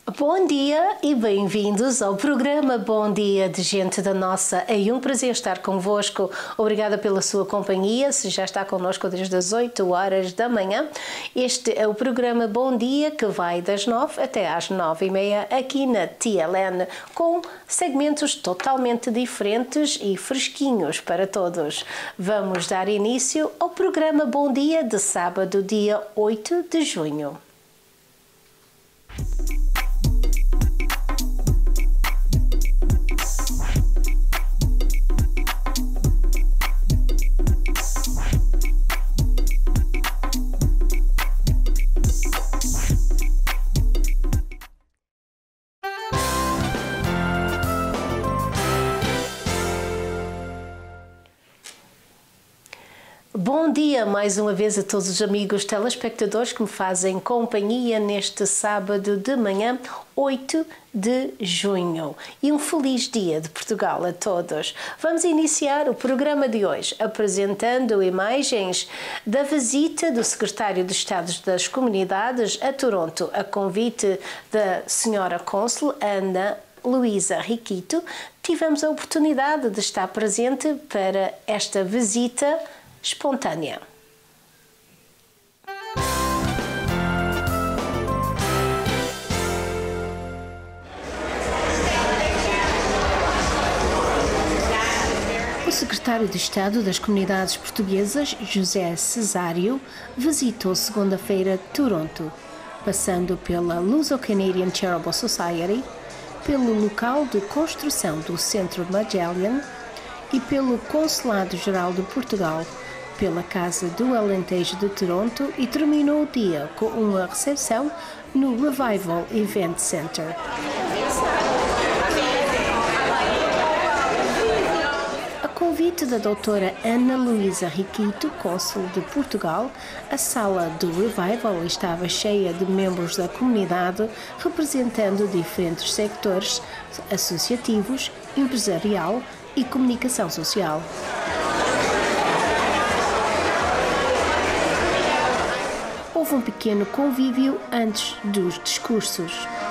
Bom dia e bem-vindos ao programa Bom Dia de Gente da Nossa. É um prazer estar convosco. Obrigada pela sua companhia. Se já está connosco desde as 8 horas da manhã, este é o programa Bom Dia que vai das 9 até às 9h30 aqui na TLN, com segmentos totalmente diferentes e fresquinhos para todos. Vamos dar início ao programa Bom Dia de sábado, dia 8 de junho. Bom dia mais uma vez a todos os amigos telespectadores que me fazem companhia neste sábado de manhã, 8 de junho. E um feliz dia de Portugal a todos. Vamos iniciar o programa de hoje apresentando imagens da visita do secretário de Estado das Comunidades a Toronto, a convite da senhora cônsul Ana Luísa Riquito. Tivemos a oportunidade de estar presente para esta visita espontânea. O secretário de Estado das Comunidades Portuguesas, José Cesário, visitou segunda-feira Toronto, passando pela Luso-Canadian Charitable Society, pelo local de construção do Centro Magellan e pelo Consulado-Geral de Portugal, pela Casa do Alentejo de Toronto e terminou o dia com uma recepção no Revival Event Center. A convite da doutora Ana Luísa Riquito, cônsul de Portugal, a sala do Revival estava cheia de membros da comunidade representando diferentes sectores associativos, empresarial e comunicação social. Houve um pequeno convívio antes dos discursos.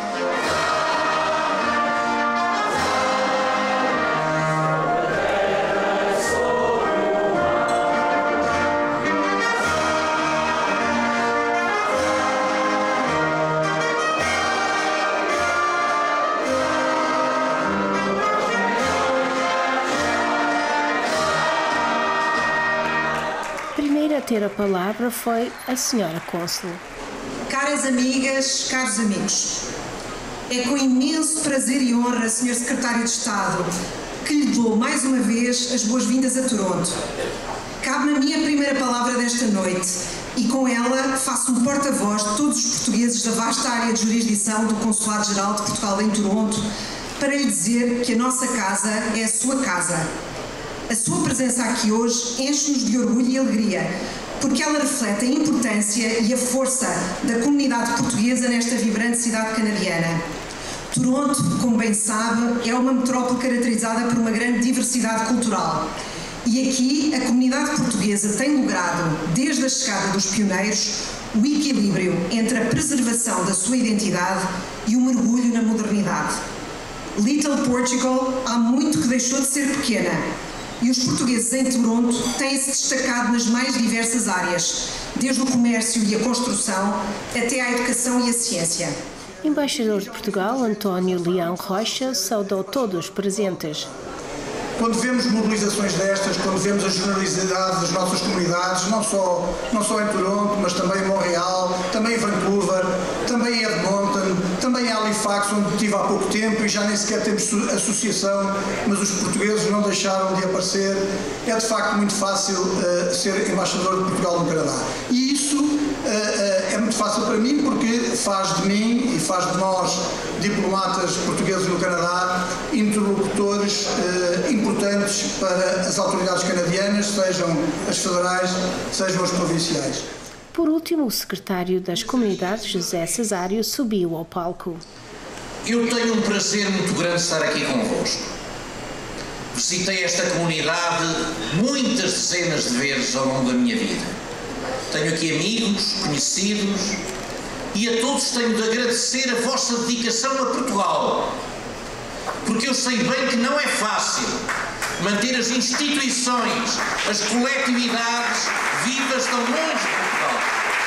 A ter a palavra foi a senhora cônsul. Caras amigas, caros amigos, é com imenso prazer e honra, Sr. Secretário de Estado, que lhe dou mais uma vez as boas-vindas a Toronto. Cabe-me a minha primeira palavra desta noite e com ela faço um porta-voz de todos os portugueses da vasta área de jurisdição do Consulado-Geral de Portugal em Toronto para lhe dizer que a nossa casa é a sua casa. A sua presença aqui hoje enche-nos de orgulho e alegria, porque ela reflete a importância e a força da comunidade portuguesa nesta vibrante cidade canadiana. Toronto, como bem sabe, é uma metrópole caracterizada por uma grande diversidade cultural. E aqui a comunidade portuguesa tem logrado, desde a chegada dos pioneiros, o equilíbrio entre a preservação da sua identidade e o mergulho na modernidade. Little Portugal há muito que deixou de ser pequena. E os portugueses em Toronto têm-se destacado nas mais diversas áreas, desde o comércio e a construção até à educação e a ciência. Embaixador de Portugal, António Leão Rocha, saudou todos os presentes. Quando vemos mobilizações destas, quando vemos a generosidade das nossas comunidades, não só em Toronto, mas também em Montreal, também em Vancouver, também em Edmonton, também em Halifax, onde estive há pouco tempo e já nem sequer temos associação, mas os portugueses não deixaram de aparecer. É de facto muito fácil ser embaixador de Portugal no Canadá. E isso é muito fácil para mim porque faz de mim e faz de nós, diplomatas portugueses no Canadá, interlocutores importantes para as autoridades canadianas, sejam as federais, sejam as provinciais. Por último, o secretário das Comunidades, José Cesário, subiu ao palco. Eu tenho um prazer muito grande estar aqui convosco. Visitei esta comunidade muitas dezenas de vezes ao longo da minha vida. Tenho aqui amigos, conhecidos, e a todos tenho de agradecer a vossa dedicação a Portugal, porque eu sei bem que não é fácil manter as instituições, as coletividades vivas tão longe de Portugal.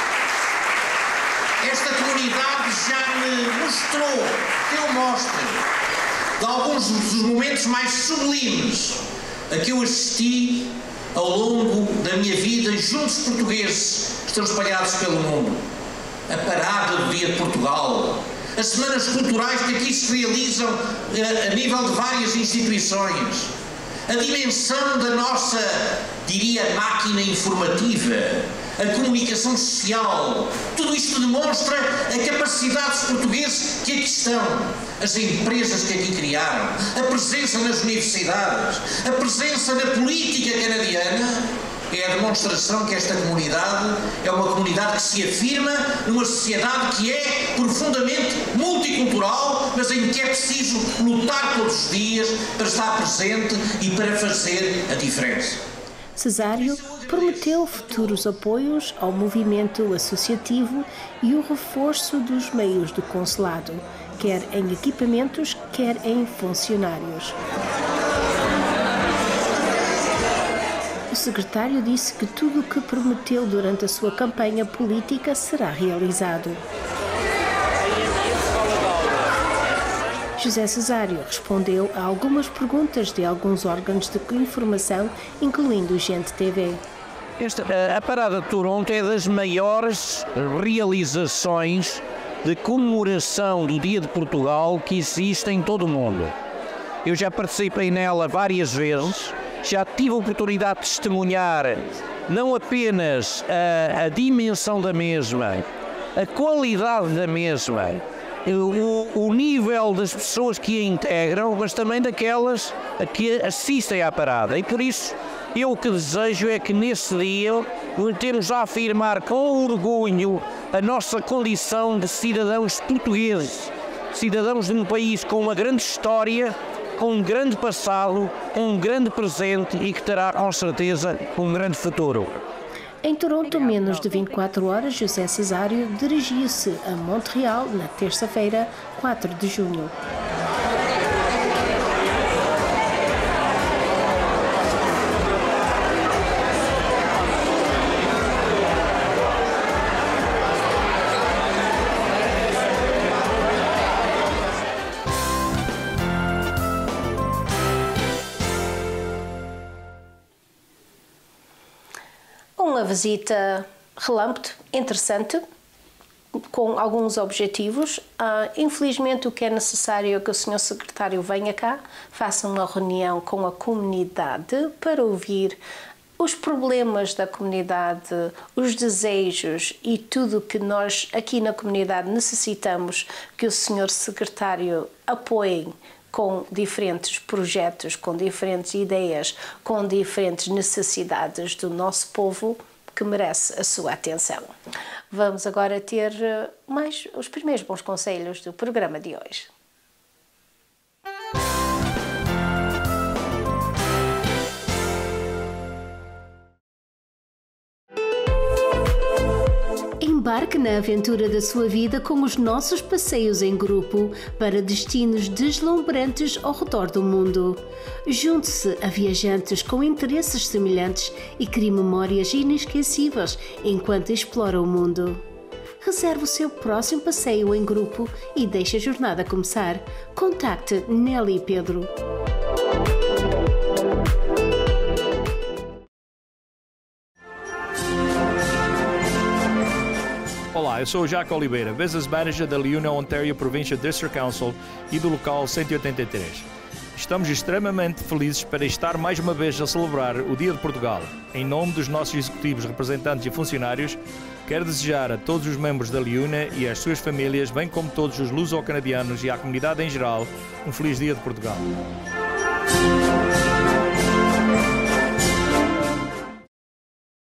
Esta comunidade já me mostrou, eu mostro, de alguns dos momentos mais sublimes a que eu assisti ao longo da minha vida junto aos portugueses que estão espalhados pelo mundo. A parada do Dia de Portugal, as semanas culturais que aqui se realizam a nível de várias instituições, a dimensão da nossa, diria, máquina informativa, a comunicação social, tudo isto demonstra a capacidade dos portugueses que aqui estão, as empresas que aqui criaram, a presença nas universidades, a presença na política canadiana. É a demonstração que esta comunidade é uma comunidade que se afirma numa sociedade que é profundamente multicultural, mas em que é preciso lutar todos os dias para estar presente e para fazer a diferença. Cesário prometeu futuros apoios ao movimento associativo e o reforço dos meios do consulado, quer em equipamentos, quer em funcionários. O secretário disse que tudo o que prometeu durante a sua campanha política será realizado. José Cesário respondeu a algumas perguntas de alguns órgãos de informação, incluindo o Gente TV. A Parada de Toronto é das maiores realizações de comemoração do Dia de Portugal que existe em todo o mundo. Eu já participei nela várias vezes, já tive a oportunidade de testemunhar não apenas a dimensão da mesma, a qualidade da mesma, o nível das pessoas que a integram, mas também daquelas a que assistem à parada. E por isso, eu o que desejo é que nesse dia temos a afirmar com orgulho a nossa condição de cidadãos portugueses, cidadãos de um país com uma grande história, com um grande passado, com um grande presente e que terá, com certeza, um grande futuro. Em Toronto, menos de 24 horas, José Cesário dirigiu-se a Montreal na terça-feira, 4 de junho. Uma visita relâmpago, interessante, com alguns objetivos. Infelizmente, o que é necessário é que o Sr. Secretário venha cá, faça uma reunião com a comunidade para ouvir os problemas da comunidade, os desejos e tudo o que nós aqui na comunidade necessitamos que o Sr. Secretário apoie com diferentes projetos, com diferentes ideias, com diferentes necessidades do nosso povo que merece a sua atenção. Vamos agora ter mais os primeiros bons conselhos do programa de hoje. Embarque na aventura da sua vida com os nossos passeios em grupo para destinos deslumbrantes ao redor do mundo. Junte-se a viajantes com interesses semelhantes e crie memórias inesquecíveis enquanto explora o mundo. Reserve o seu próximo passeio em grupo e deixe a jornada começar. Contacte Nelly e Pedro. Olá, eu sou o Jaco Oliveira, Business Manager da LiUNA Ontario Provincial District Council e do local 183. Estamos extremamente felizes para estar mais uma vez a celebrar o Dia de Portugal. Em nome dos nossos executivos, representantes e funcionários, quero desejar a todos os membros da LiUNA e às suas famílias, bem como todos os luso-canadianos e à comunidade em geral, um feliz Dia de Portugal.